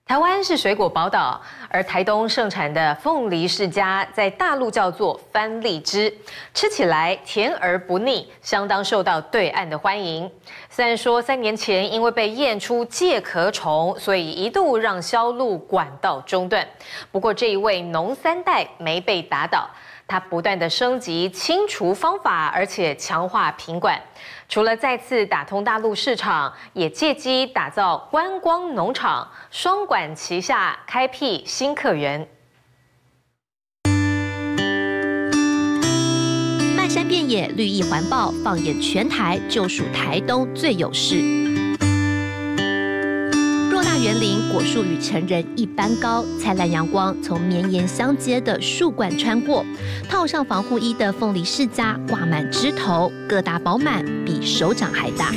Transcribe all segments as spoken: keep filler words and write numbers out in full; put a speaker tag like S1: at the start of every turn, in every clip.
S1: 台湾是水果宝岛，而台东盛产的凤梨世家，在大陆叫做番荔枝，吃起来甜而不腻，相当受到对岸的欢迎。虽然说三年前因为被验出介壳虫，所以一度让销路管道中断，不过这一位农三代没被打倒。 他不断的升级清除方法，而且强化品管。除了再次打通大陆市场，也借机打造观光农场，双管齐下，开辟新客源。
S2: 漫山遍野，绿意环抱，放眼全台，就属台东最有势。 偌大园林，果树与成人一般高，灿烂阳光从绵延相接的树冠穿过，套上防护衣的凤梨世家挂满枝头，个大饱满，比手掌还大。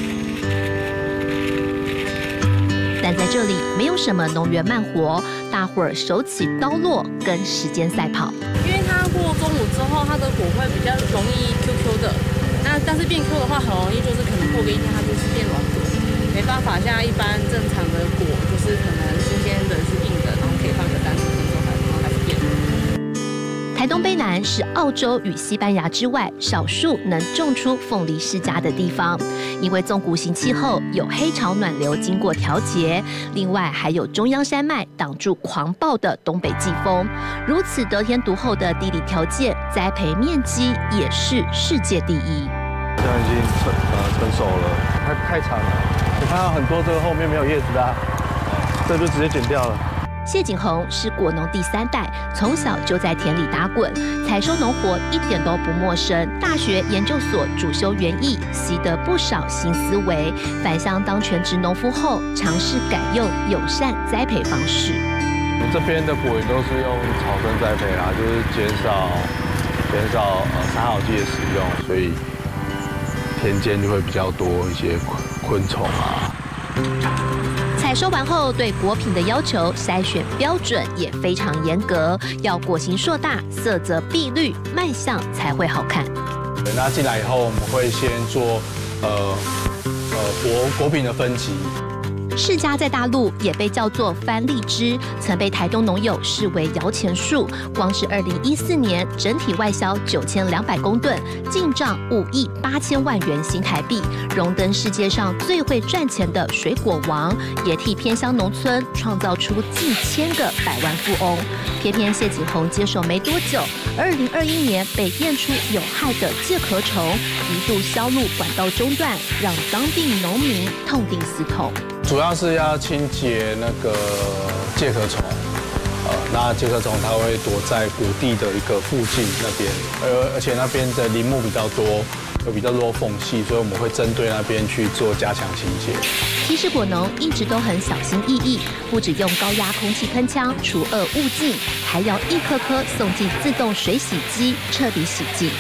S2: 但在这里没有什么农园慢活，大伙儿手起刀落，跟时间赛跑。
S3: 因为它过中午之后，它的果会比较容易 Q Q 的，那但是变 Q 的话，很容易就是可能过个一天，它就是变软果。 没办法，像一般正常的果，就是可能新鲜的是硬的，然后可以放个三十分钟，然后开始变。
S2: 台东卑南是澳洲与西班牙之外少数能种出凤梨世家的地方，因为纵谷型气候有黑潮暖流经过调节，另外还有中央山脉挡住狂暴的东北季风，如此得天独厚的地理条件，栽培面积也是世界第一。
S4: 现在已经成呃成熟了，太太长了。 你看到很多这个后面没有叶子的、啊，这就直接剪掉了。
S2: 谢景宏是果农第三代，从小就在田里打滚，采收农活一点都不陌生。大学研究所主修园艺，习得不少新思维。返乡当全职农夫后，尝试改用友善栽培方式。
S4: 我们这边的果园都是用草根栽培啦，就是减少减少呃杀草剂的使用，所以田间就会比较多一些昆虫啊。
S2: 采收完后，对果品的要求筛选标准也非常严格，要果形硕大、色泽碧绿，卖相才会好看。
S4: 那进来以后，我们会先做呃呃果果品的分级。
S2: 世家在大陆也被叫做番荔枝，曾被台东农友视为摇钱树。光是二零一四年，整体外销九千两百公吨，进账五亿八千万元新台币，荣登世界上最会赚钱的水果王，也替偏乡农村创造出近千个百万富翁。偏偏谢景宏接手没多久，二零二一年被验出有害的介壳虫，一度销路管道中断，让当地农民痛定思痛。
S4: 主要是要清洁那个介壳虫，呃，那介壳虫它会躲在谷地的一个附近那边，而而且那边的林木比较多，有比较多缝隙，所以我们会针对那边去做加强清洁。
S2: 其实果农一直都很小心翼翼，不只用高压空气喷枪除恶务尽，还要一颗颗送进自动水洗机彻底洗净。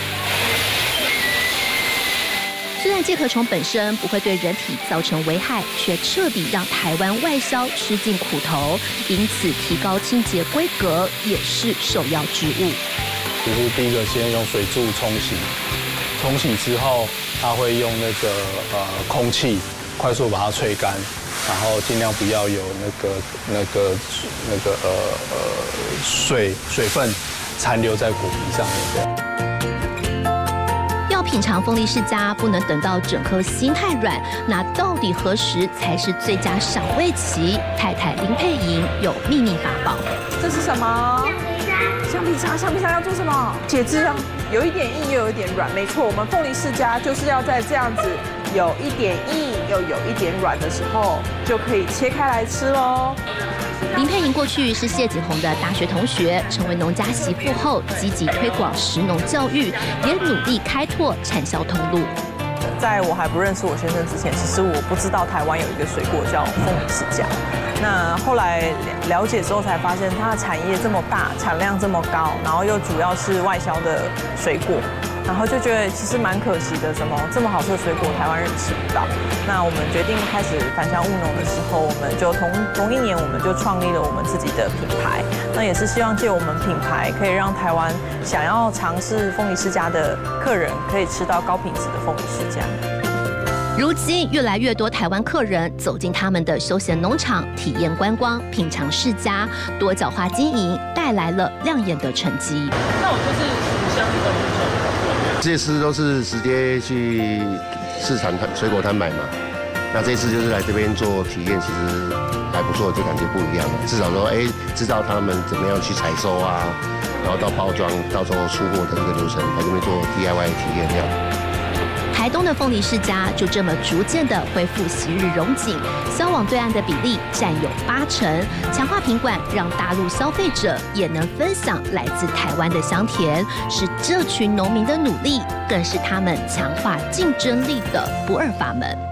S2: 虽然介壳虫本身不会对人体造成危害，却彻底让台湾外销吃尽苦头，因此提高清洁规格也是首要之务。
S4: 就是第一个先用水柱冲洗，冲洗之后，它会用那个呃空气快速把它吹干，然后尽量不要有那个那个那个呃呃水水分残留在果皮上面这样。
S2: 要品尝凤梨世家，不能等到整颗心太软。那到底何时才是最佳赏味期？太太林佩莹有秘密法宝。
S5: 这是什么？橡皮擦。橡皮擦要做什么？解汁啊，有一点硬又有一点软。没错，我们凤梨世家就是要在这样子有一点硬又有一点软的时候，就可以切开来吃喽。
S2: 林佩莹过去是谢景宏的大学同学，成为农家媳妇后，积极推广食农教育，也努力开拓产销通路。
S5: 在我还不认识我先生之前，其实我不知道台湾有一个水果叫凤梨世家。那后来了解之后才发现，它的产业这么大，产量这么高，然后又主要是外销的水果。 然后就觉得其实蛮可惜的，什么这么好吃的水果，台湾人吃不到。那我们决定开始返乡务农的时候，我们就同同一年，我们就创立了我们自己的品牌。那也是希望借我们品牌，可以让台湾想要尝试凤梨世家的客人，可以吃到高品质的凤梨世家。
S2: 如今，越来越多台湾客人走进他们的休闲农场，体验观光、品尝世家，多角化经营带来了亮眼的成绩。
S6: 那我就是五香一个红酒，
S7: 这次都是直接去市场摊水果摊买嘛。那这次就是来这边做体验，其实还不错，就感觉不一样。至少说，哎，知道他们怎么样去采收啊，然后到包装，到时候出货的这个流程，来这边做 D I Y 体验这样。
S2: 台东的凤梨世家就这么逐渐的恢复昔日荣景，销往对岸的比例占有八成，强化品管，让大陆消费者也能分享来自台湾的香甜，是这群农民的努力，更是他们强化竞争力的不二法门。